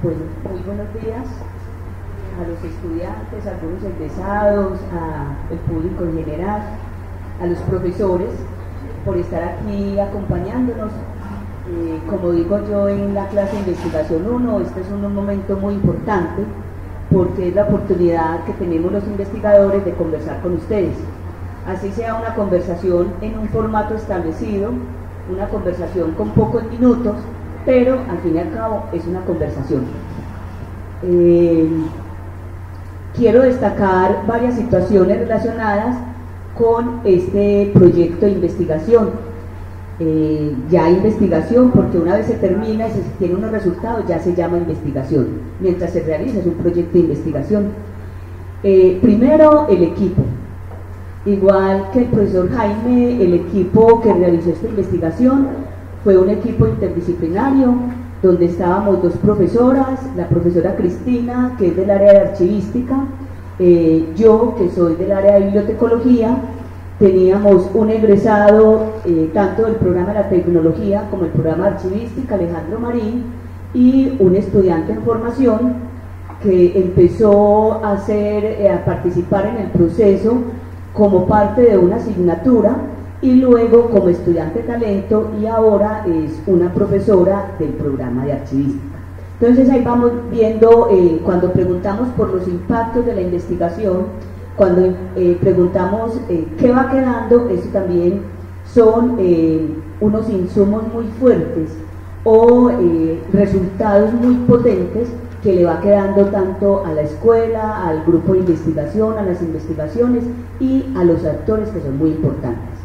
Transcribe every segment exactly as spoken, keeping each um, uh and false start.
Bueno, muy buenos días a los estudiantes, a algunos egresados, al público en general, a los profesores, por estar aquí acompañándonos. Eh, como digo yo en la clase de investigación uno, este es un momento muy importante porque es la oportunidad que tenemos los investigadores de conversar con ustedes. Así sea una conversación en un formato establecido, una conversación con pocos minutos, pero al fin y al cabo es una conversación. Eh, quiero destacar varias situaciones relacionadas con este proyecto de investigación. Eh, ya investigación, porque una vez se termina y se tiene unos resultados, ya se llama investigación, mientras se realiza es un proyecto de investigación. Eh, primero, el equipo. Igual que el profesor Jaime, el equipo que realizó esta investigación fue un equipo interdisciplinario, donde estábamos dos profesoras, la profesora Cristina, que es del área de archivística, eh, yo, que soy del área de bibliotecología. Teníamos un egresado eh, tanto del programa de la tecnología como el programa de archivística, Alejandro Marín, y un estudiante en formación que empezó a, hacer, eh, a participar en el proceso como parte de una asignatura y luego como estudiante talento, y ahora es una profesora del programa de archivística. Entonces ahí vamos viendo, eh, cuando preguntamos por los impactos de la investigación, cuando eh, preguntamos eh, qué va quedando, eso también son eh, unos insumos muy fuertes o eh, resultados muy potentes que le va quedando tanto a la escuela, al grupo de investigación, a las investigaciones y a los actores, que son muy importantes.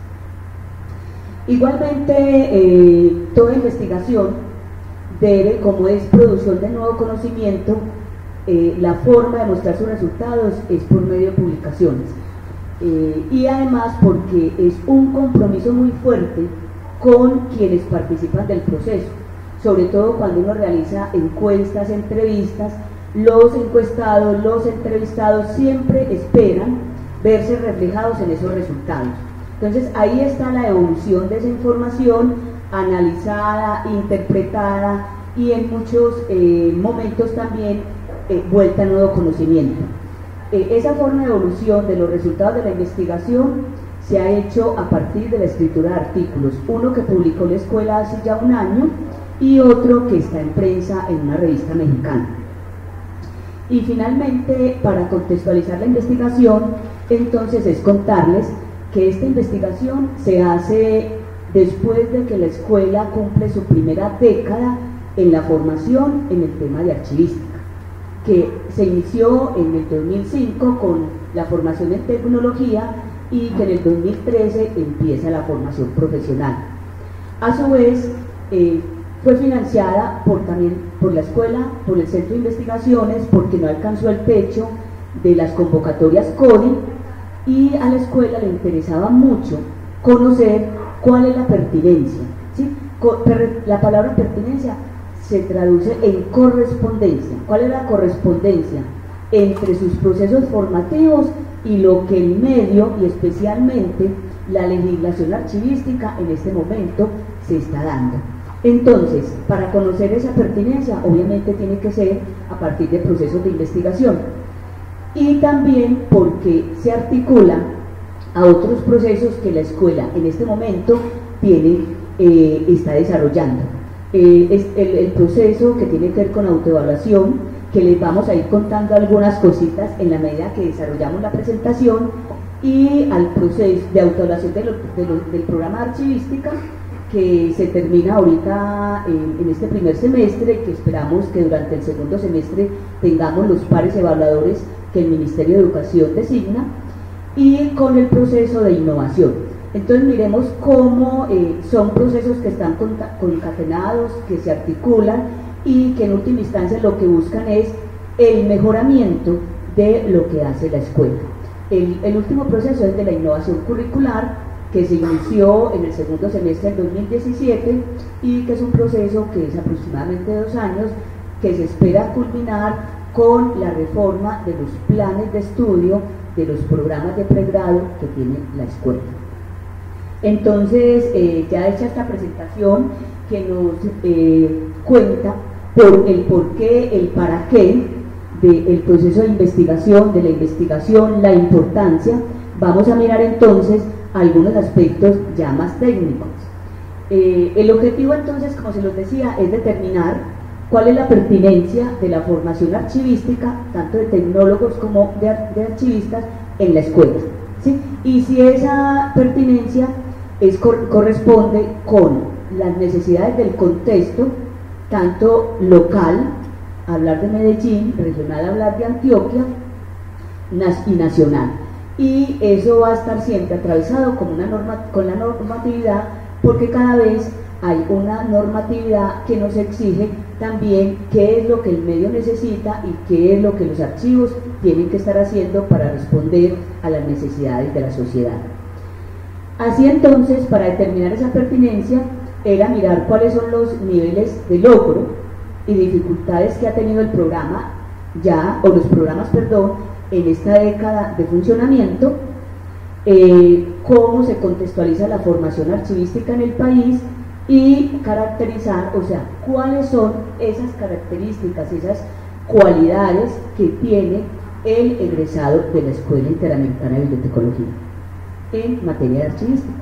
Igualmente, eh, toda investigación debe, como es producción de nuevo conocimiento, Eh, la forma de mostrar sus resultados es por medio de publicaciones, eh, y además porque es un compromiso muy fuerte con quienes participan del proceso, sobre todo cuando uno realiza encuestas, entrevistas. Los encuestados, los entrevistados siempre esperan verse reflejados en esos resultados. Entonces ahí está la evolución de esa información analizada, interpretada y en muchos eh, momentos también Eh, vuelta a nuevo conocimiento. Eh, esa forma de evolución de los resultados de la investigación se ha hecho a partir de la escritura de artículos, uno que publicó la escuela hace ya un año y otro que está en prensa en una revista mexicana. Y finalmente, para contextualizar la investigación, entonces es contarles que esta investigación se hace después de que la escuela cumple su primera década en la formación en el tema de archivística, que se inició en el dos mil cinco con la formación en tecnología y que en el dos mil trece empieza la formación profesional. A su vez, eh, fue financiada por, también por la escuela, por el Centro de Investigaciones, porque no alcanzó el techo de las convocatorias CODI, y a la escuela le interesaba mucho conocer cuál es la pertinencia, ¿sí? La palabra pertinencia se traduce en correspondencia. ¿Cuál es la correspondencia entre sus procesos formativos y lo que el medio, y especialmente la legislación archivística, en este momento se está dando? Entonces, para conocer esa pertinencia, obviamente tiene que ser a partir de procesos de investigación, y también porque se articula a otros procesos que la escuela en este momento tiene, eh, está desarrollando. Eh, es el, el proceso que tiene que ver con autoevaluación, que les vamos a ir contando algunas cositas en la medida que desarrollamos la presentación, y al proceso de autoevaluación de lo, de lo, del programa de archivística, que se termina ahorita en, en este primer semestre, que esperamos que durante el segundo semestre tengamos los pares evaluadores que el Ministerio de Educación designa, y con el proceso de innovación. Entonces miremos cómo eh, son procesos que están concatenados, que se articulan y que en última instancia lo que buscan es el mejoramiento de lo que hace la escuela. El, el último proceso es de la innovación curricular, que se inició en el segundo semestre del dos mil diecisiete y que es un proceso que es aproximadamente dos años, que se espera culminar con la reforma de los planes de estudio de los programas de pregrado que tiene la escuela. Entonces, eh, ya hecha esta presentación que nos eh, cuenta por el por qué, el para qué del proceso de investigación, de la investigación, la importancia. Vamos a mirar entonces algunos aspectos ya más técnicos. Eh, el objetivo entonces, como se los decía, es determinar cuál es la pertinencia de la formación archivística, tanto de tecnólogos como de, ar de archivistas, en la escuela, ¿sí? Y si esa pertinencia es, cor corresponde con las necesidades del contexto, tanto local, hablar de Medellín, regional, hablar de Antioquia, y nacional. Y eso va a estar siempre atravesado con, una norma, con la normatividad, porque cada vez hay una normatividad que nos exige también qué es lo que el medio necesita y qué es lo que los archivos tienen que estar haciendo para responder a las necesidades de la sociedad. Así entonces, para determinar esa pertinencia, era mirar cuáles son los niveles de logro y dificultades que ha tenido el programa ya, o los programas, perdón, en esta década de funcionamiento, eh, cómo se contextualiza la formación archivística en el país y caracterizar, o sea, cuáles son esas características, esas cualidades que tiene el egresado de la Escuela Interamericana de Bibliotecología en materia de archivística.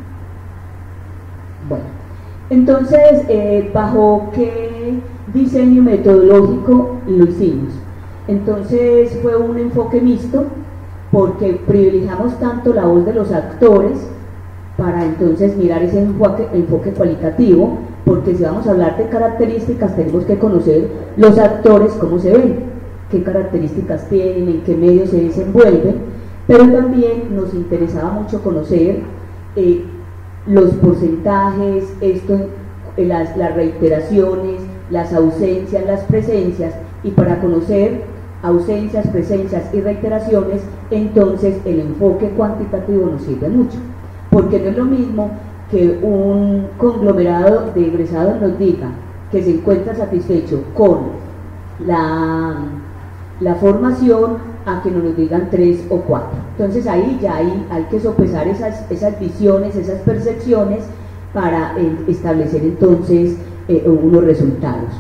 Bueno, entonces, eh, ¿bajo qué diseño metodológico lo hicimos? Entonces fue un enfoque mixto, porque privilegiamos tanto la voz de los actores para entonces mirar ese enfoque, enfoque cualitativo, porque si vamos a hablar de características tenemos que conocer los actores, cómo se ven, qué características tienen, en qué medios se desenvuelven, pero también nos interesaba mucho conocer eh, los porcentajes, esto, eh, las, las reiteraciones, las ausencias, las presencias, y para conocer ausencias, presencias y reiteraciones, entonces el enfoque cuantitativo nos sirve mucho, porque no es lo mismo que un conglomerado de egresados nos diga que se encuentra satisfecho con la, la formación a que nos digan tres o cuatro. Entonces ahí ya hay, hay que sopesar esas, esas visiones, esas percepciones para eh, establecer entonces eh, unos resultados.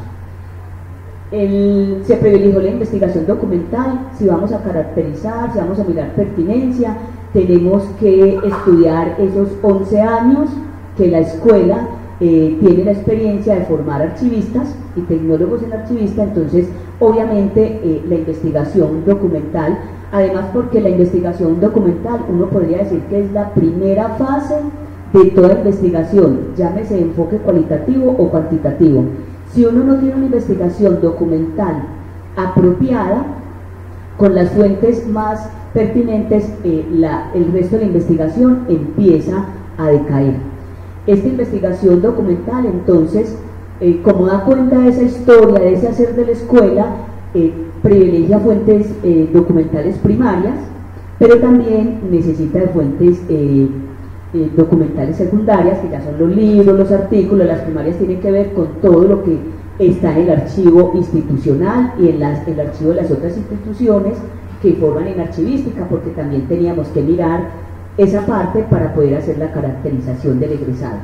El, se privilegió la investigación documental. Si vamos a caracterizar, si vamos a mirar pertinencia, tenemos que estudiar esos once años que la escuela eh, tiene la experiencia de formar archivistas y tecnólogos en archivista. Entonces obviamente eh, la investigación documental, además porque la investigación documental uno podría decir que es la primera fase de toda investigación, llámese de enfoque cualitativo o cuantitativo. Si uno no tiene una investigación documental apropiada, con las fuentes más pertinentes, eh, la, el resto de la investigación empieza a decaer. Esta investigación documental, entonces, eh, como da cuenta de esa historia, de ese hacer de la escuela, eh, privilegia fuentes eh, documentales primarias, pero también necesita de fuentes eh, Eh, documentales secundarias, que ya son los libros, los artículos. Las primarias tienen que ver con todo lo que está en el archivo institucional y en las, el archivo de las otras instituciones que forman en archivística, porque también teníamos que mirar esa parte para poder hacer la caracterización del egresado.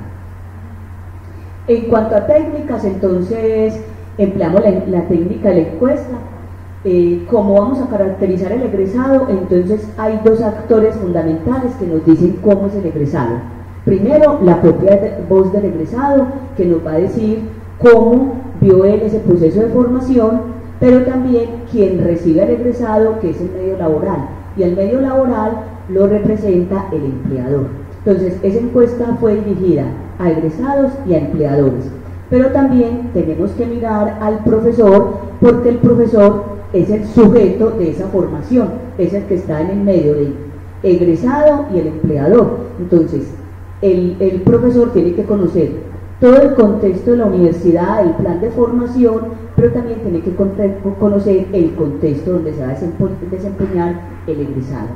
En cuanto a técnicas, entonces empleamos la, la técnica de la encuesta. Eh, ¿Cómo vamos a caracterizar el egresado? Entonces hay dos actores fundamentales que nos dicen cómo es el egresado. Primero, la propia de, voz del egresado, que nos va a decir cómo vio él ese proceso de formación, pero también quien recibe al egresado, que es el medio laboral, y el medio laboral lo representa el empleador. Entonces esa encuesta fue dirigida a egresados y a empleadores, pero también tenemos que mirar al profesor, porque el profesor es el sujeto de esa formación, es el que está en el medio del egresado y el empleador. Entonces el, el profesor tiene que conocer todo el contexto de la universidad, el plan de formación, pero también tiene que conocer el contexto donde se va a desempeñar el egresado.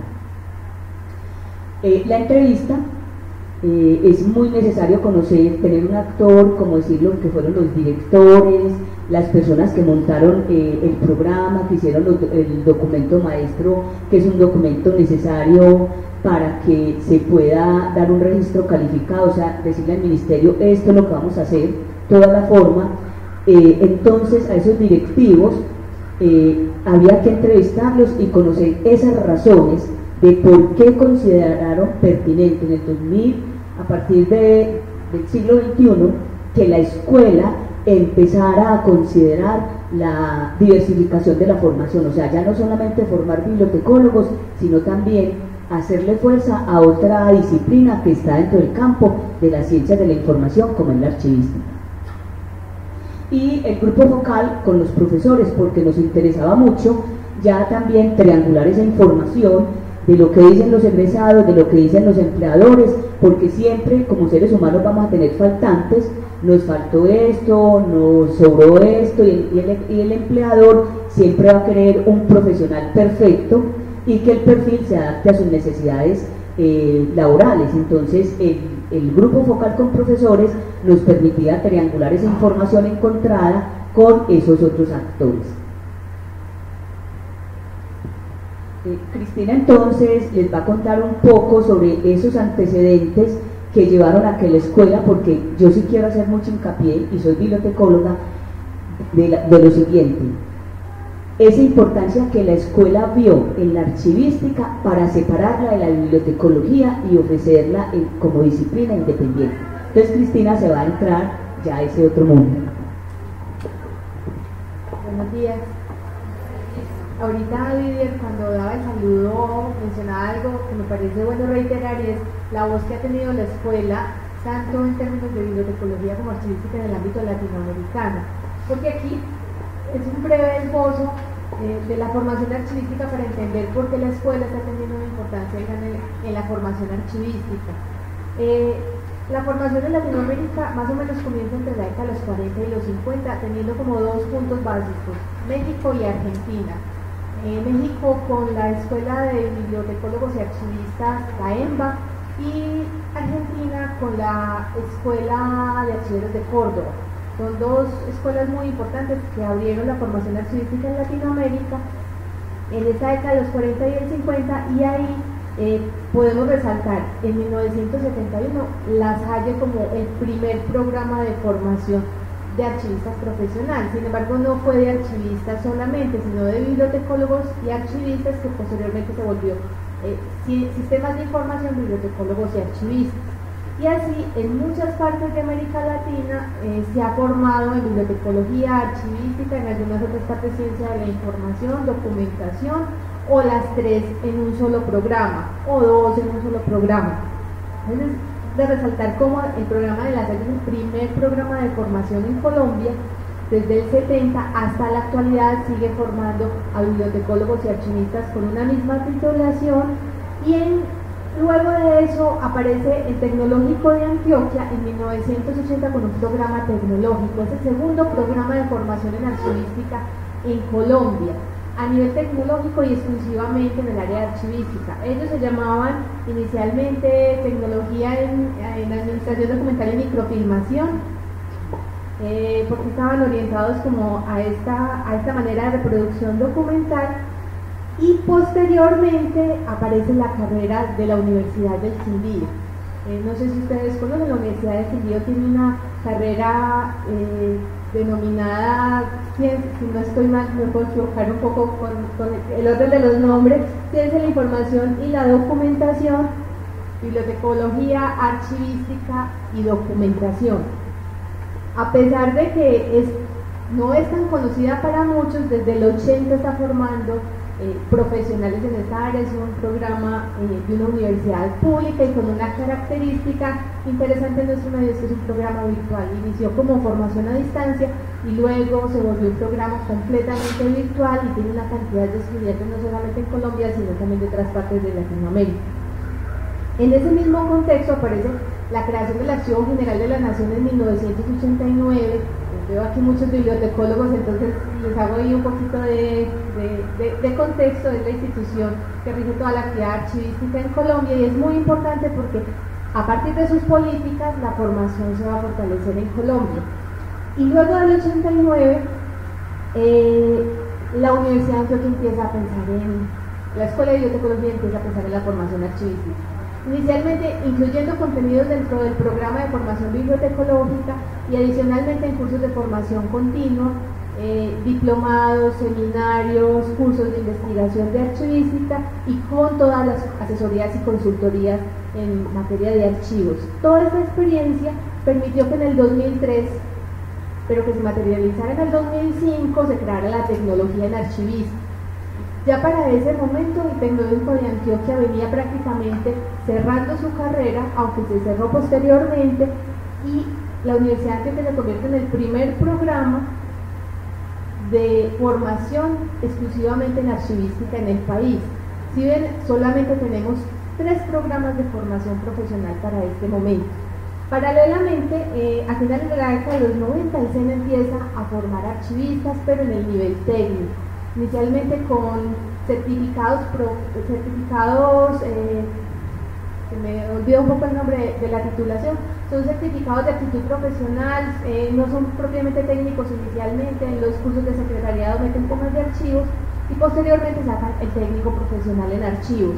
Eh, la entrevista, eh, es muy necesario conocer, tener un actor, como decirlo, que fueron los directores, las personas que montaron eh, el programa, que hicieron los, el documento maestro, que es un documento necesario para que se pueda dar un registro calificado, o sea, decirle al ministerio, esto es lo que vamos a hacer, toda la forma. Eh, entonces a esos directivos eh, había que entrevistarlos y conocer esas razones de por qué consideraron pertinente en el dos mil, a partir de, del siglo veintiuno, que la escuela empezara a considerar la diversificación de la formación, o sea, ya no solamente formar bibliotecólogos, sino también hacerle fuerza a otra disciplina que está dentro del campo de las ciencias de la información, como es la archivística. Y el grupo focal con los profesores, porque nos interesaba mucho ya también triangular esa información de lo que dicen los egresados, de lo que dicen los empleadores, porque siempre como seres humanos vamos a tener faltantes, nos faltó esto, nos sobró esto, y el, y el, y el empleador siempre va a querer un profesional perfecto y que el perfil se adapte a sus necesidades eh, laborales. Entonces el, el grupo focal con profesores nos permitía triangular esa información encontrada con esos otros actores. Eh, Cristina entonces les va a contar un poco sobre esos antecedentes que llevaron a que la escuela, porque yo sí quiero hacer mucho hincapié, y soy bibliotecóloga, de, la, de lo siguiente: esa importancia que la escuela vio en la archivística para separarla de la bibliotecología y ofrecerla en, como disciplina independiente. Entonces Cristina se va a entrar ya a ese otro mundo. Buenos días. Ahorita Didier, cuando daba el saludo, mencionaba algo que me parece bueno reiterar, y es la voz que ha tenido la escuela, tanto en términos de bibliotecología como archivística en el ámbito latinoamericano. Porque aquí es un breve esbozo eh, de la formación archivística para entender por qué la escuela está teniendo una importancia en, en la formación archivística. Eh, la formación en Latinoamérica más o menos comienza entre la década de los cuarenta y los cincuenta, teniendo como dos puntos básicos: México y Argentina. Eh, México con la Escuela de Bibliotecólogos y Archivistas, la EMBA, y Argentina con la Escuela de Archiveros de Córdoba. Son dos escuelas muy importantes que abrieron la formación archivística en Latinoamérica en esta década de los cuarenta y el cincuenta, y ahí eh, podemos resaltar en mil novecientos setenta y uno la Salle como el primer programa de formación de archivistas profesional. Sin embargo, no fue de archivistas solamente, sino de bibliotecólogos y archivistas, que posteriormente se volvió eh, sistemas de información, bibliotecólogos y archivistas. Y así, en muchas partes de América Latina eh, se ha formado en bibliotecología, archivística, en algunas otras partes ciencia de la información, documentación, o las tres en un solo programa, o dos en un solo programa. Entonces, de resaltar cómo el programa de la Salle es el primer programa de formación en Colombia. Desde el setenta hasta la actualidad sigue formando a bibliotecólogos y archivistas con una misma titulación, y en, luego de eso aparece el Tecnológico de Antioquia en mil novecientos ochenta con un programa tecnológico. Es el segundo programa de formación en archivística en Colombia, a nivel tecnológico y exclusivamente en el área de archivística. Ellos se llamaban inicialmente Tecnología en, en Administración Documental y Microfilmación, eh, porque estaban orientados como a esta, a esta manera de reproducción documental, y posteriormente aparece la carrera de la Universidad del Quindío. Eh, no sé si ustedes conocen, la Universidad del Quindío tiene una carrera eh, denominada, si no estoy mal, me puedo equivocar un poco con, con el orden de los nombres: Ciencia de la Información y la Documentación, Bibliotecología, Archivística y Documentación. A pesar de que es, no es tan conocida para muchos, desde el ochenta está formando eh, profesionales en esta área. Es un programa eh, de una universidad pública y con una característica interesante en nuestro medio: es que es un programa virtual. Inició como formación a distancia y luego se volvió un programa completamente virtual, y tiene una cantidad de estudiantes no solamente en Colombia, sino también de otras partes de Latinoamérica. En ese mismo contexto aparece la creación del Archivo General de la Nación en mil novecientos ochenta y nueve. Veo aquí muchos bibliotecólogos, entonces les hago ahí un poquito de, de, de, de contexto. Es la institución que rige toda la actividad archivística en Colombia, y es muy importante porque a partir de sus políticas la formación se va a fortalecer en Colombia. Y luego del ochenta y nueve eh, la Universidad de Antioquia empieza a pensar en, la Escuela de Bibliotecología empieza a pensar en la formación archivística. inicialmente incluyendo contenidos dentro del programa de formación bibliotecológica y adicionalmente en cursos de formación continua, eh, diplomados, seminarios, cursos de investigación de archivística y con todas las asesorías y consultorías en materia de archivos. Toda esta experiencia permitió que en el dos mil tres, pero que se materializara en el dos mil cinco, se creara la tecnología en archivística. Ya para ese momento el Tecnológico de Antioquia venía prácticamente cerrando su carrera, aunque se cerró posteriormente, y la Universidad de Antioquia se convierte en el primer programa de formación exclusivamente en archivística en el país. Si bien solamente tenemos tres programas de formación profesional para este momento. Paralelamente, eh, a finales de la década de los noventa, el S E N empieza a formar archivistas, pero en el nivel técnico, inicialmente con certificados, pro, certificados eh, se me olvidó un poco el nombre de, de la titulación, son certificados de actitud profesional, eh, no son propiamente técnicos inicialmente, en los cursos de secretariado meten temas de archivos y posteriormente sacan el técnico profesional en archivos.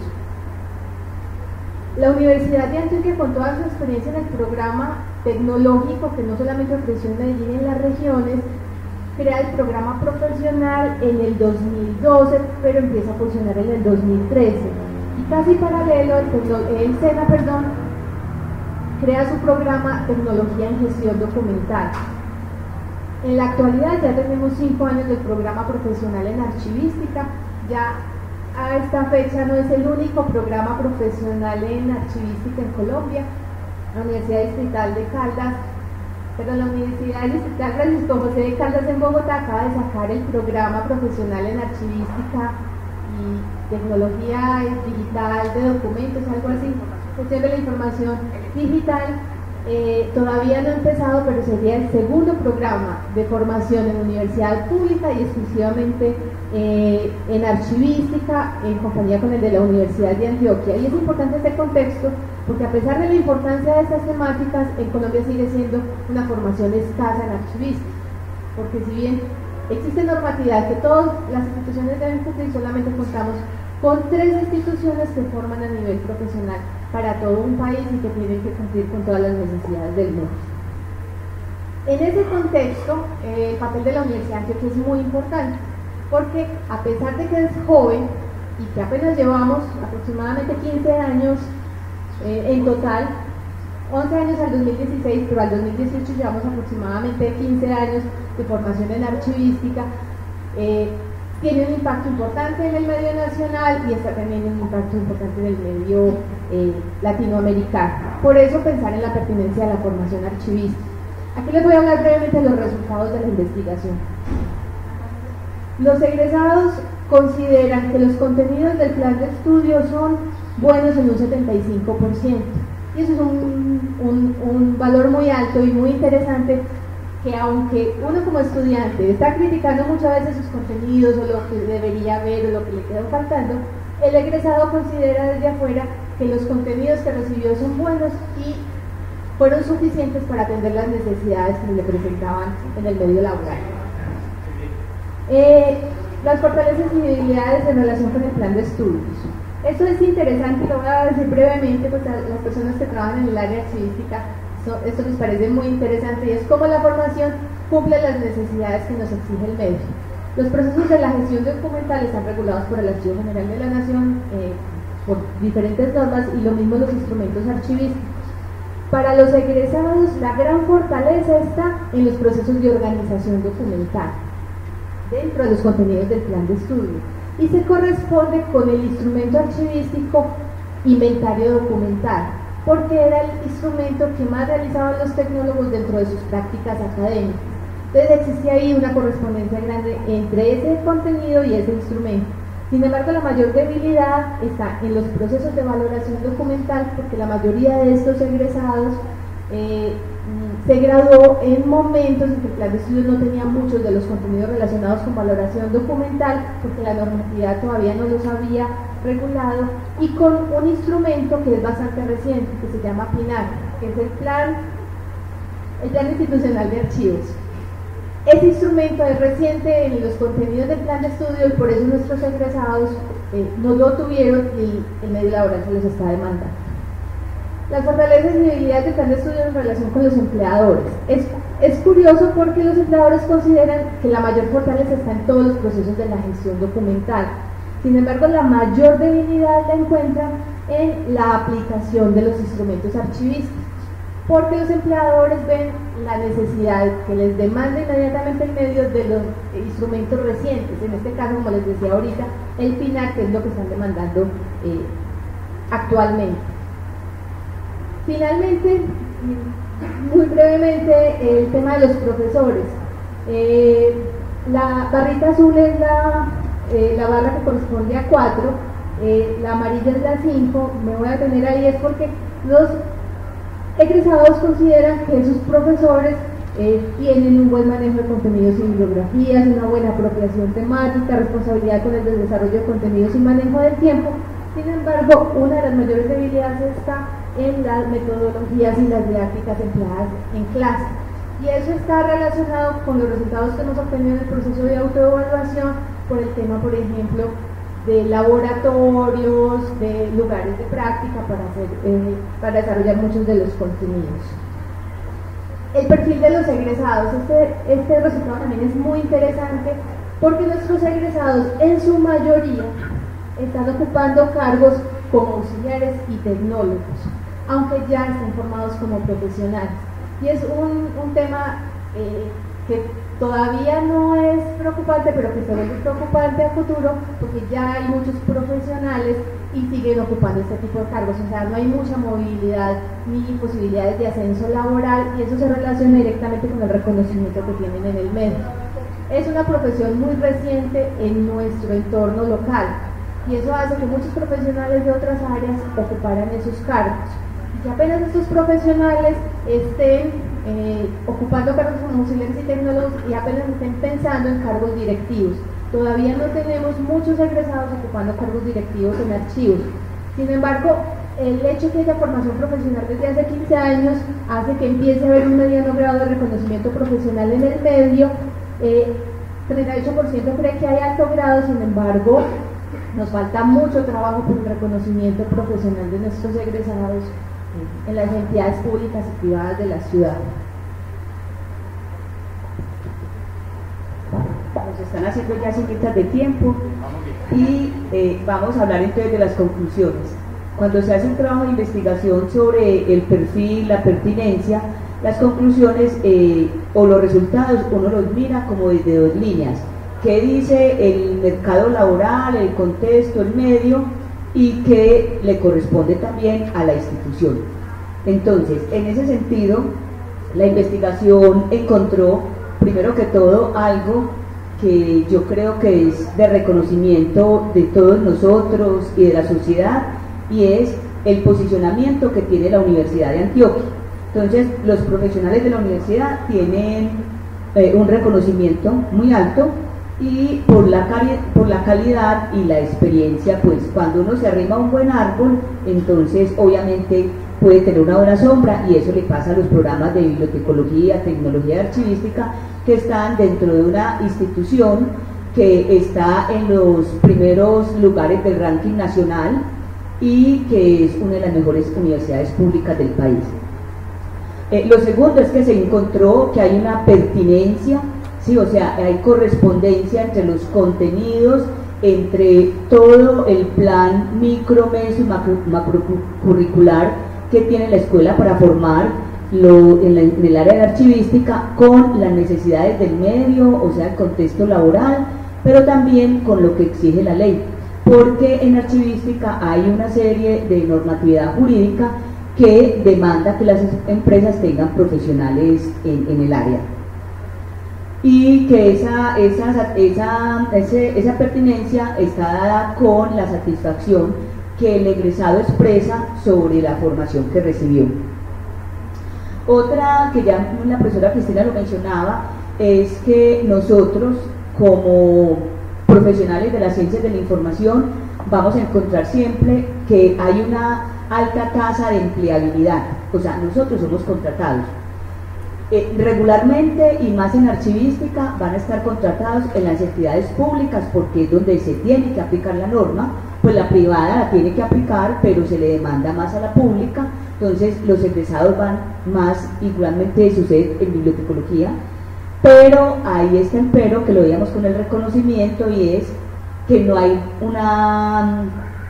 La Universidad de Antioquia, con toda su experiencia en el programa tecnológico que no solamente ofreció en Medellín y en las regiones, crea el programa profesional en el dos mil doce, pero empieza a funcionar en el dos mil trece. Y casi paralelo, el, el SENA, perdón, crea su programa Tecnología en Gestión Documental. En la actualidad ya tenemos cinco años del programa profesional en archivística. Ya a esta fecha no es el único programa profesional en archivística en Colombia. La Universidad Distrital de Caldas, pero la Universidad Distrital Francisco José de Caldas en Bogotá acaba de sacar el programa profesional en archivística y tecnología digital de documentos, algo así, gestión de la información digital. Eh, todavía no ha empezado, pero sería el segundo programa de formación en universidad pública y exclusivamente eh, en archivística, en compañía con el de la Universidad de Antioquia. Y es importante este contexto porque, a pesar de la importancia de estas temáticas, en Colombia sigue siendo una formación escasa en archivística, porque si bien existe normatividad que todas las instituciones deben cumplir, solamente contamos con tres instituciones que forman a nivel profesional para todo un país y que tienen que cumplir con todas las necesidades del mundo. En ese contexto, eh, el papel de la Universidad de Antioquia es muy importante, porque a pesar de que es joven y que apenas llevamos aproximadamente quince años eh, en total, once años al dos mil dieciséis, pero al dos mil dieciocho llevamos aproximadamente quince años de formación en archivística, eh, tiene un impacto importante en el medio nacional y está teniendo un impacto importante en el medio eh, latinoamericano. Por eso pensar en la pertinencia de la formación archivística. Aquí les voy a hablar brevemente de los resultados de la investigación. Los egresados consideran que los contenidos del plan de estudio son buenos en un setenta y cinco por ciento. Y eso es un, un, un valor muy alto y muy interesante, que aunque uno como estudiante está criticando muchas veces sus contenidos o lo que debería ver o lo que le queda faltando, el egresado considera desde afuera que los contenidos que recibió son buenos y fueron suficientes para atender las necesidades que le presentaban en el medio laboral. Eh, las fortalezas y debilidades en relación con el plan de estudios. Esto es interesante, lo voy a decir brevemente, pues a las personas que trabajan en el área archivística esto les parece muy interesante, y es cómo la formación cumple las necesidades que nos exige el medio. Los procesos de la gestión documental están regulados por el Archivo General de la Nación, eh, por diferentes normas, y lo mismo los instrumentos archivísticos. Para los egresados, la gran fortaleza está en los procesos de organización documental dentro de los contenidos del plan de estudio, y se corresponde con el instrumento archivístico inventario documental, porque era el instrumento que más realizaban los tecnólogos dentro de sus prácticas académicas. Entonces existía ahí una correspondencia grande entre ese contenido y ese instrumento. Sin embargo, la mayor debilidad está en los procesos de valoración documental, porque la mayoría de estos egresados eh, se graduó en momentos en que el plan de estudios no tenía muchos de los contenidos relacionados con valoración documental, porque la normatividad todavía no los había regulado, y con un instrumento que es bastante reciente, que se llama PINAR, que es el plan, el plan institucional de archivos. Ese instrumento es reciente en los contenidos del plan de estudio y por eso nuestros egresados eh, no lo tuvieron y el medio laboral se los está demandando. Las fortalezas y debilidades del plan de estudio en relación con los empleadores. Es, es curioso porque los empleadores consideran que la mayor fortaleza está en todos los procesos de la gestión documental. Sin embargo, la mayor debilidad la encuentran en la aplicación de los instrumentos archivísticos, porque los empleadores ven la necesidad que les demanda inmediatamente el medio de los instrumentos recientes, en este caso, como les decía ahorita, el P I N A C, que es lo que están demandando eh, actualmente. Finalmente, muy brevemente, el tema de los profesores. Eh, la barrita azul es la, eh, la barra que corresponde a cuatro, eh, la amarilla es la cinco, me voy a tener ahí es porque los egresados consideran que sus profesores eh, tienen un buen manejo de contenidos y bibliografías, una buena apropiación temática, responsabilidad con el desarrollo de contenidos y manejo del tiempo. Sin embargo, una de las mayores debilidades está en las metodologías y las didácticas empleadas en clase. Y eso está relacionado con los resultados que hemos obtenido en el proceso de autoevaluación por el tema, por ejemplo, de laboratorios, de lugares de práctica para, hacer, eh, para desarrollar muchos de los contenidos. El perfil de los egresados, este, este resultado también es muy interesante porque nuestros egresados en su mayoría están ocupando cargos como auxiliares y tecnólogos, aunque ya estén formados como profesionales. Y es un, un tema eh, que todavía no es preocupante, pero que se vuelve preocupante a futuro, porque ya hay muchos profesionales y siguen ocupando este tipo de cargos, o sea, no hay mucha movilidad ni posibilidades de ascenso laboral, y eso se relaciona directamente con el reconocimiento que tienen en el medio. Es una profesión muy reciente en nuestro entorno local, y eso hace que muchos profesionales de otras áreas ocuparan esos cargos. Y que apenas estos profesionales estén eh, ocupando cargos como auxiliares y tecnólogos y apenas estén pensando en cargos directivos. Todavía no tenemos muchos egresados ocupando cargos directivos en archivos. Sin embargo, el hecho que haya formación profesional desde hace quince años hace que empiece a haber un mediano grado de reconocimiento profesional en el medio. Eh, treinta y ocho por ciento cree que hay alto grado, sin embargo, nos falta mucho trabajo por el reconocimiento profesional de nuestros egresados en las entidades públicas y privadas de la ciudad. Nos están haciendo ya cincuenta de tiempo y eh, vamos a hablar entonces de las conclusiones. Cuando se hace un trabajo de investigación sobre el perfil, la pertinencia, las conclusiones eh, o los resultados uno los mira como desde dos líneas. ¿Qué dice el mercado laboral, el contexto, el medio, y qué le corresponde también a la institución? Entonces, en ese sentido, la investigación encontró, primero que todo, algo que yo creo que es de reconocimiento de todos nosotros y de la sociedad, y es el posicionamiento que tiene la Universidad de Antioquia. Entonces, los profesionales de la universidad tienen eh, un reconocimiento muy alto, y por la, por la calidad y la experiencia, pues cuando uno se arrima a un buen árbol, entonces obviamente puede tener una buena sombra, y eso le pasa a los programas de bibliotecología, tecnología archivística, que están dentro de una institución que está en los primeros lugares del ranking nacional y que es una de las mejores universidades públicas del país. Eh, lo segundo es que se encontró que hay una pertinencia. Sí, o sea, hay correspondencia entre los contenidos, entre todo el plan micro, meso y macro, macrocurricular que tiene la escuela para formar lo, en, la, en el área de archivística con las necesidades del medio, o sea, el contexto laboral, pero también con lo que exige la ley, porque en archivística hay una serie de normatividad jurídica que demanda que las empresas tengan profesionales en, en el área, y que esa, esa, esa, ese, esa pertinencia está dada con la satisfacción que el egresado expresa sobre la formación que recibió. Otra que ya la profesora Cristina lo mencionaba es que nosotros, como profesionales de las ciencias de la información, vamos a encontrar siempre que hay una alta tasa de empleabilidad, o sea, nosotros somos contratados. Eh, regularmente, y más en archivística, van a estar contratados en las entidades públicas porque es donde se tiene que aplicar la norma, pues la privada la tiene que aplicar, pero se le demanda más a la pública, entonces los egresados van más, igualmente sucede en bibliotecología, pero ahí está el pero que lo veíamos con el reconocimiento, y es que no hay una,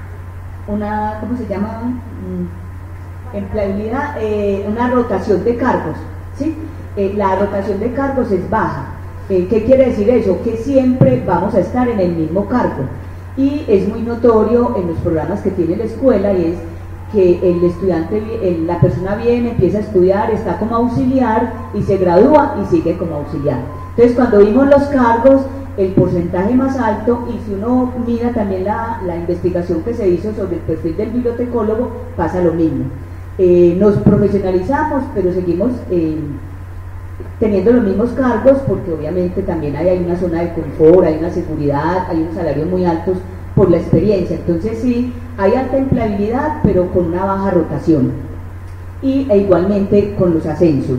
una ¿cómo se llama? Empleabilidad, eh, una rotación de cargos, ¿sí? Eh, la rotación de cargos es baja. Eh, ¿Qué quiere decir eso? Que siempre vamos a estar en el mismo cargo, y es muy notorio en los programas que tiene la escuela, y es que el estudiante, el, la persona viene, empieza a estudiar, está como auxiliar y se gradúa y sigue como auxiliar. Entonces, cuando vimos los cargos, el porcentaje más alto, y si uno mira también la, la investigación que se hizo sobre el perfil del bibliotecólogo, pasa lo mismo. Eh, nos profesionalizamos, pero seguimos eh, teniendo los mismos cargos, porque obviamente también hay, hay una zona de confort, hay una seguridad, hay unos salarios muy altos por la experiencia. Entonces sí, hay alta empleabilidad, pero con una baja rotación, y e igualmente con los ascensos.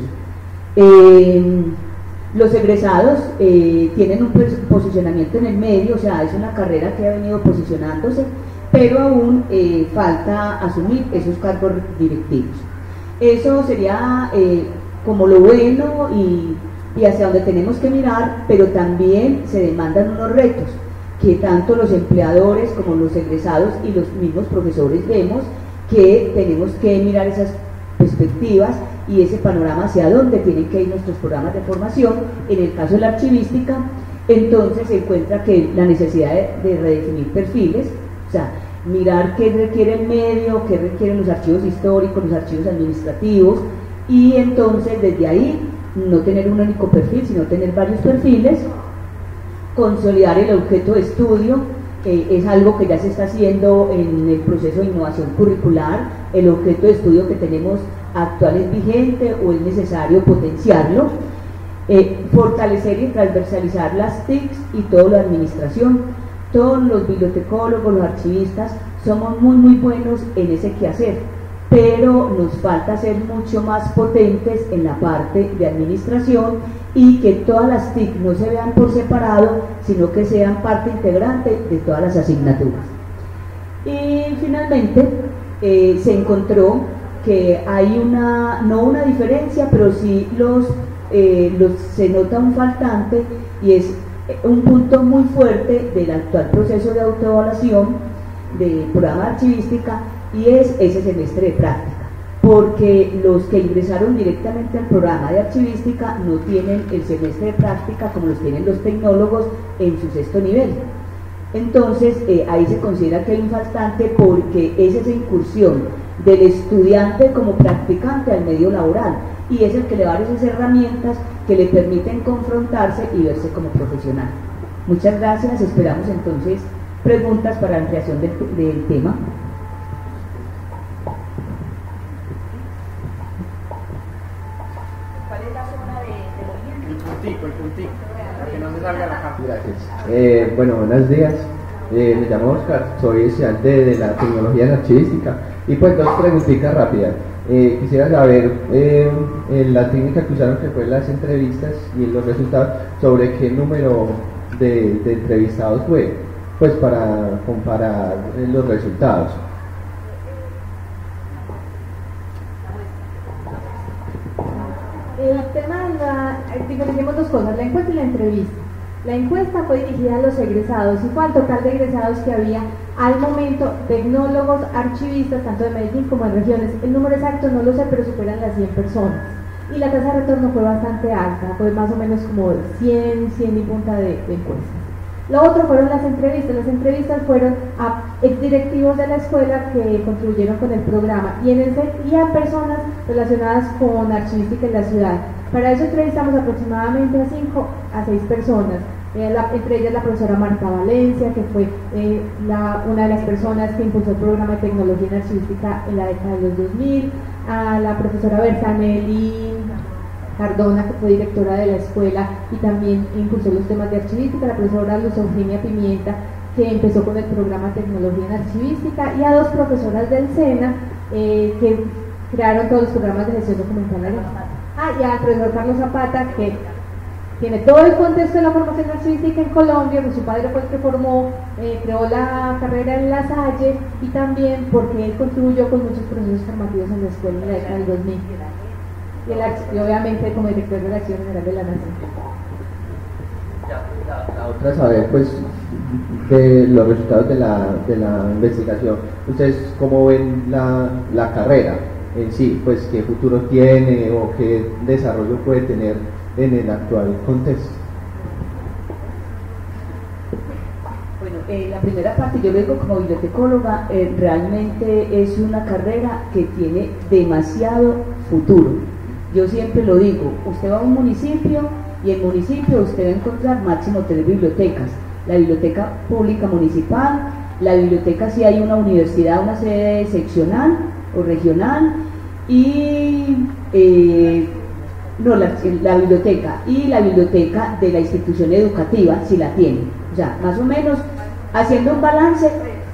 Eh, los egresados eh, tienen un posicionamiento en el medio, o sea, es una carrera que ha venido posicionándose, pero aún eh, falta asumir esos cargos directivos. Eso sería eh, como lo bueno y, y hacia donde tenemos que mirar, pero también se demandan unos retos que tanto los empleadores como los egresados y los mismos profesores vemos, que tenemos que mirar esas perspectivas y ese panorama hacia dónde tienen que ir nuestros programas de formación. En el caso de la archivística, entonces se encuentra que la necesidad de, de redefinir perfiles, o sea, mirar qué requiere el medio, qué requieren los archivos históricos, los archivos administrativos, y entonces desde ahí no tener un único perfil, sino tener varios perfiles. Consolidar el objeto de estudio, eh, es algo que ya se está haciendo en el proceso de innovación curricular. El objeto de estudio que tenemos actual es vigente o es necesario potenciarlo. Eh, fortalecer y transversalizar las T I Cs y todo lo de administración. Todos los bibliotecólogos, los archivistas, somos muy muy buenos en ese quehacer, pero nos falta ser mucho más potentes en la parte de administración, y que todas las T I C no se vean por separado, sino que sean parte integrante de todas las asignaturas. Y finalmente eh, se encontró que hay una, no una diferencia, pero sí los, eh, los, se nota un faltante, y es un punto muy fuerte del actual proceso de autoevaluación del programa de archivística, y es ese semestre de práctica, porque los que ingresaron directamente al programa de archivística no tienen el semestre de práctica como los tienen los tecnólogos en su sexto nivel. Entonces eh, ahí se considera que hay un faltante, porque es esa incursión del estudiante como practicante al medio laboral, y es el que le va a dar esas herramientas que le permiten confrontarse y verse como profesional. Muchas gracias, esperamos entonces preguntas para la ampliación del, del tema. Puntico, el puntico, para que no se salga la cámara. Gracias. Eh, bueno, buenos días. Eh, me llamo Oscar, soy estudiante de la tecnología en archivística. Y pues dos preguntitas rápidas. Eh, quisiera saber eh, en la técnica que usaron, que fue las entrevistas y los resultados, sobre qué número de, de entrevistados fue, pues para comparar eh, los resultados. El tema de la, diferenciamos dos cosas, la encuesta y la entrevista. La encuesta fue dirigida a los egresados y fue al total de egresados que había al momento, tecnólogos, archivistas, tanto de Medellín como de regiones. El número exacto no lo sé, pero superan las cien personas. Y la tasa de retorno fue bastante alta, fue más o menos como cien, cien y punta de, de encuestas. Lo otro fueron las entrevistas. Las entrevistas fueron a exdirectivos de la escuela que contribuyeron con el programa, y, en ese, y a personas relacionadas con archivística en la ciudad. Para eso entrevistamos aproximadamente a cinco a seis personas, eh, la, entre ellas la profesora Marta Valencia, que fue eh, la, una de las personas que impulsó el programa de tecnología en archivística en la década de los dos mil, a la profesora Bersanelli Cardona, que fue directora de la escuela y también impulsó los temas de archivística, la profesora Luz Eugenia Pimienta, que empezó con el programa de tecnología en archivística, y a dos profesoras del SENA eh, que crearon todos los programas de gestión documental. Ah, y al profesor Carlos Zapata, que tiene todo el contexto de la formación archivística en Colombia, pues su padre fue el que formó, eh, creó la carrera en La Salle, y también porque él contribuyó con muchos procesos formativos en la escuela en la década del dos mil. Y, el, y obviamente como director de la Acción General de la Nación. La, la otra saber pues de los resultados de la, de la investigación. Ustedes cómo ven la, la carrera en sí, pues qué futuro tiene o qué desarrollo puede tener en el actual contexto. Bueno, eh, la primera parte, yo lo digo como bibliotecóloga, eh, realmente es una carrera que tiene demasiado futuro. Yo siempre lo digo, usted va a un municipio y en el municipio usted va a encontrar máximo tres bibliotecas: la biblioteca pública municipal, la biblioteca si hay una universidad, una sede seccional o regional, y eh, no, la, la biblioteca y la biblioteca de la institución educativa si la tiene. O sea, más o menos haciendo un balance,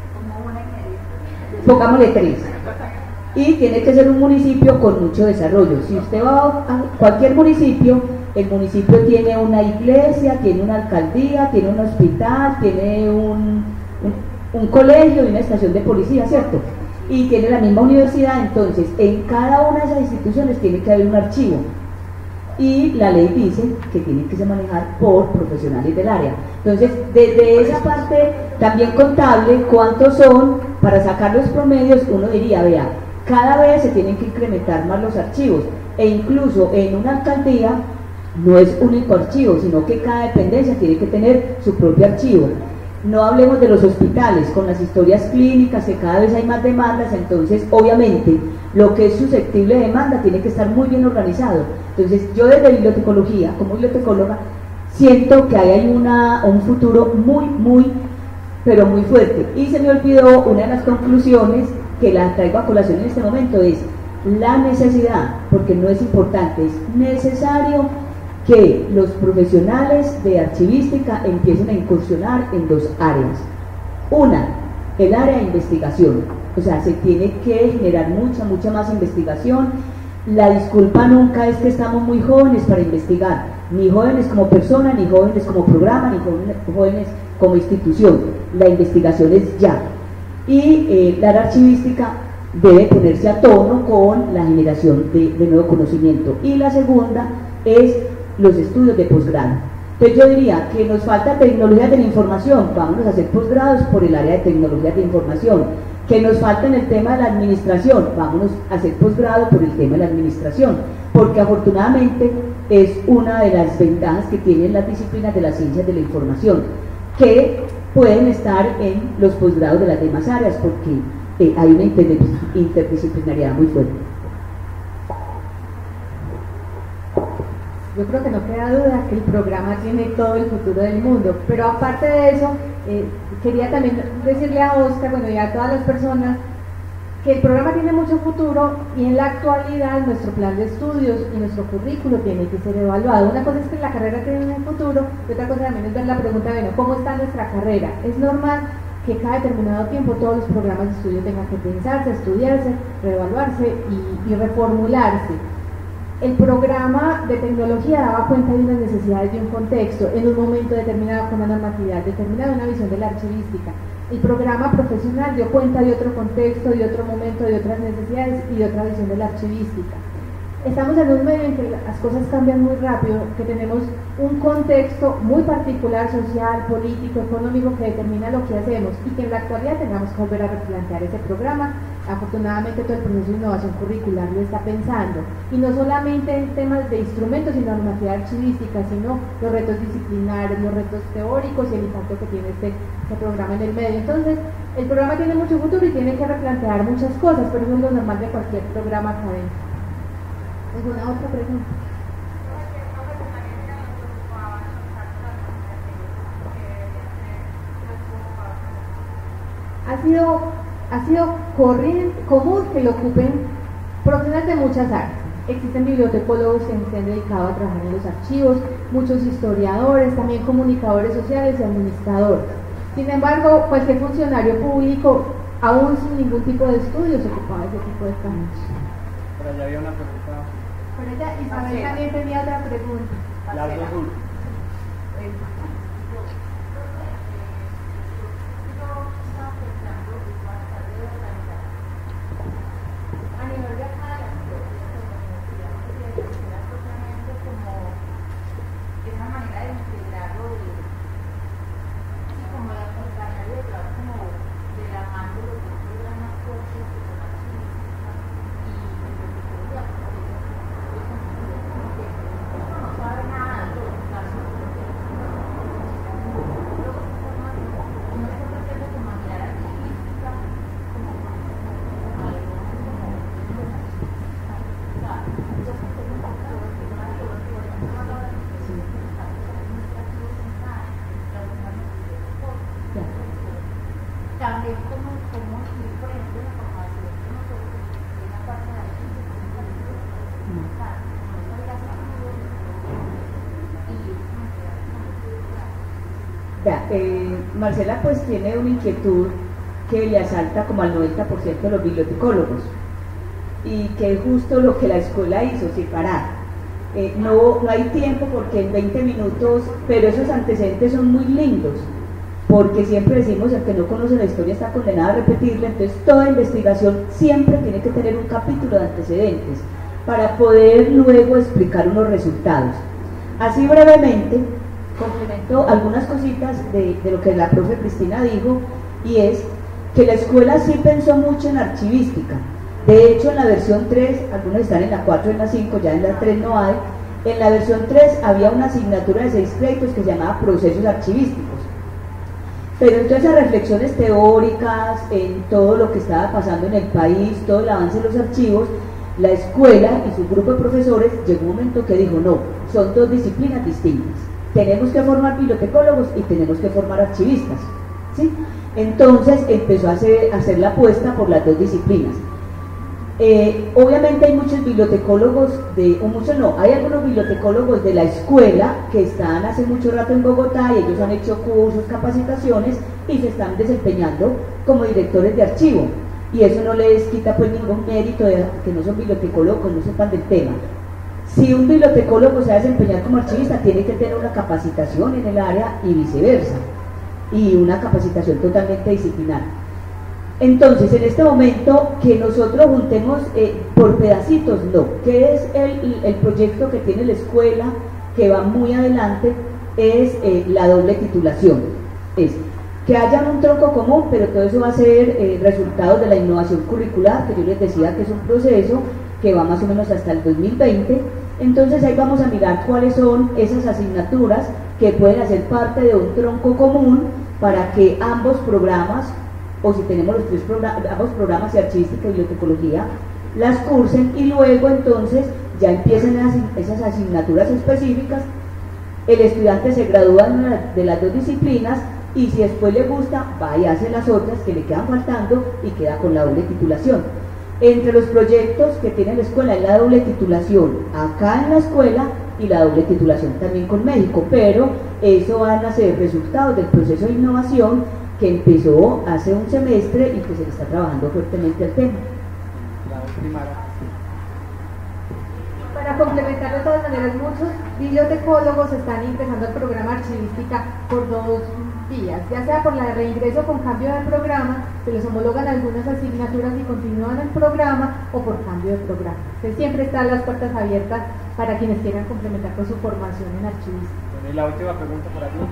pongámosle tres. Y tiene que ser un municipio con mucho desarrollo. Si usted va a cualquier municipio, el municipio tiene una iglesia, tiene una alcaldía, tiene un hospital, tiene un, un, un colegio y una estación de policía, ¿cierto? Y tiene la misma universidad. Entonces en cada una de esas instituciones tiene que haber un archivo, y la ley dice que tiene que se manejar por profesionales del área. Entonces desde esa parte también contable, ¿cuántos son? Para sacar los promedios uno diría, vea, cada vez se tienen que incrementar más los archivos, e incluso en una alcaldía no es único archivo, sino que cada dependencia tiene que tener su propio archivo. No hablemos de los hospitales, con las historias clínicas, que cada vez hay más demandas. Entonces obviamente lo que es susceptible de demanda tiene que estar muy bien organizado. Entonces yo desde bibliotecología, como bibliotecóloga, siento que ahí hay una, un futuro muy, muy, pero muy fuerte. Y se me olvidó una de las conclusiones que la traigo a colación en este momento, es la necesidad, porque no es importante, es necesario que los profesionales de archivística empiecen a incursionar en dos áreas. Una, el área de investigación, o sea, se tiene que generar mucha, mucha más investigación. La disculpa nunca es que estamos muy jóvenes para investigar, ni jóvenes como persona, ni jóvenes como programa, ni jóvenes como institución. La investigación es ya. Y eh, la archivística debe ponerse a tono con la generación de, de nuevo conocimiento. Y la segunda es los estudios de posgrado. Entonces yo diría que nos falta tecnologías de la información, vámonos a hacer posgrados por el área de tecnologías de información. Que nos falta en el tema de la administración, vámonos a hacer posgrado por el tema de la administración, porque afortunadamente es una de las ventajas que tienen las disciplinas de las ciencias de la información, que pueden estar en los posgrados de las demás áreas, porque eh, hay una interdisciplinariedad muy fuerte. Yo creo que no queda duda que el programa tiene todo el futuro del mundo, pero aparte de eso, eh, quería también decirle a Oscar, bueno, y a todas las personas, que el programa tiene mucho futuro, y en la actualidad nuestro plan de estudios y nuestro currículo tiene que ser evaluado. Una cosa es que la carrera tiene un futuro, y otra cosa también es ver la pregunta, bueno, ¿cómo está nuestra carrera? Es normal que cada determinado tiempo todos los programas de estudio tengan que pensarse, estudiarse, reevaluarse y, y reformularse. El programa de tecnología daba cuenta de unas necesidades de un contexto, en un momento determinado, con una normatividad determinada, una visión de la archivística. El programa profesional dio cuenta de otro contexto, de otro momento, de otras necesidades y de otra visión de la archivística. Estamos en un medio en que las cosas cambian muy rápido, que tenemos un contexto muy particular, social, político, económico, que determina lo que hacemos, y que en la actualidad tengamos que volver a replantear ese programa. Afortunadamente todo el proceso de innovación curricular lo está pensando, y no solamente en temas de instrumentos y normativa archivística, sino los retos disciplinarios, los retos teóricos y el impacto que tiene este, este programa en el medio. Entonces el programa tiene mucho futuro y tiene que replantear muchas cosas, pero eso es lo normal de cualquier programa académico. ¿Alguna otra pregunta? Ha sido, ha sido corriente, común que lo ocupen profesionales de muchas áreas. Existen bibliotecólogos que se han dedicado a trabajar en los archivos, muchos historiadores, también comunicadores sociales y administradores. Sin embargo, cualquier funcionario público, aún sin ningún tipo de estudios, se ocupaba de ese tipo de cambios. Por allá había una pregunta. Por ella, Isabel también tenía otra pregunta. Las dos últimas. También como, como aquí, por ejemplo, la formación que nosotros en la parte de la Ya, eh, Marcela pues tiene una inquietud que le asalta como al noventa por ciento de los bibliotecólogos y que es justo lo que la escuela hizo, separar. Eh, no, no hay tiempo porque en veinte minutos, pero esos antecedentes son muy lindos, porque siempre decimos el que no conoce la historia está condenado a repetirla, entonces toda investigación siempre tiene que tener un capítulo de antecedentes para poder luego explicar unos resultados. Así brevemente, complemento algunas cositas de, de lo que la profe Cristina dijo, y es que la escuela sí pensó mucho en archivística. De hecho, en la versión tres, algunos están en la cuatro, en la cinco, ya en la tres no hay. En la versión tres había una asignatura de seis créditos que se llamaba procesos archivísticos. Pero entonces esas reflexiones teóricas en todo lo que estaba pasando en el país, todo el avance de los archivos, la escuela y su grupo de profesores llegó un momento que dijo, no, son dos disciplinas distintas. Tenemos que formar bibliotecólogos y tenemos que formar archivistas, ¿sí? Entonces empezó a hacer, a hacer la apuesta por las dos disciplinas. Eh, obviamente hay muchos bibliotecólogos, de, o muchos no, hay algunos bibliotecólogos de la escuela que están hace mucho rato en Bogotá y ellos han hecho cursos, capacitaciones y se están desempeñando como directores de archivo, y eso no les quita pues ningún mérito de que no son bibliotecólogos, no sepan del tema. Si un bibliotecólogo se va a desempeñar como archivista, tiene que tener una capacitación en el área y viceversa, y una capacitación totalmente disciplinar. Entonces, en este momento, que nosotros juntemos eh, por pedacitos, no. ¿Qué es el, el proyecto que tiene la escuela, que va muy adelante? Es eh, la doble titulación. Es que haya un tronco común, pero todo eso va a ser eh, resultado de la innovación curricular, que yo les decía que es un proceso que va más o menos hasta el dos mil veinte. Entonces ahí vamos a mirar cuáles son esas asignaturas que pueden hacer parte de un tronco común para que ambos programas, o si tenemos los tres programas, ambos programas de archivística y bibliotecología, las cursen, y luego entonces ya empiezan esas asignaturas específicas. El estudiante se gradúa de las dos disciplinas y si después le gusta, va y hace las otras que le quedan faltando y queda con la doble titulación. Entre los proyectos que tiene la escuela es la doble titulación acá en la escuela y la doble titulación también con México, pero eso van a ser resultados del proceso de innovación que empezó hace un semestre y que se le está trabajando fuertemente el tema. Para complementar, de todas maneras, muchos bibliotecólogos están ingresando al programa archivística por dos vías, ya sea por la reingreso con cambio de programa, se les homologan algunas asignaturas y continúan el programa, o por cambio de programa. Entonces, siempre están las puertas abiertas para quienes quieran complementar con su formación en archivística. Bueno, y la última pregunta por aquí.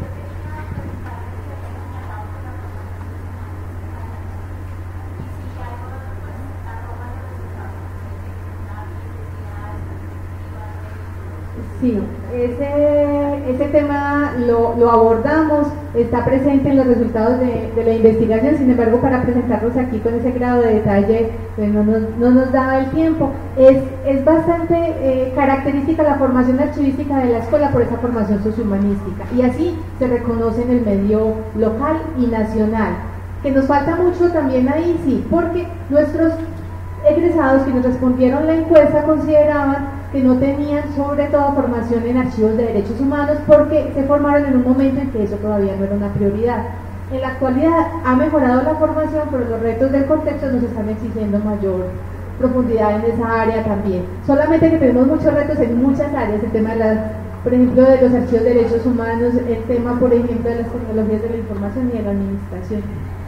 Sí, ese, ese tema lo, lo abordamos, está presente en los resultados de, de la investigación, sin embargo, para presentarlos aquí con ese grado de detalle pues no, nos, no nos da el tiempo. Es, es bastante eh, característica la formación archivística de la escuela por esa formación sociohumanística, y así se reconoce en el medio local y nacional. Que nos falta mucho también ahí, sí, porque nuestros egresados que nos respondieron la encuesta consideraban que no tenían sobre todo formación en archivos de derechos humanos porque se formaron en un momento en que eso todavía no era una prioridad. En la actualidad ha mejorado la formación, pero los retos del contexto nos están exigiendo mayor profundidad en esa área también. Solamente que tenemos muchos retos en muchas áreas, el tema de la por ejemplo, de los archivos de derechos humanos, el tema, por ejemplo, de las tecnologías de la información y de la administración.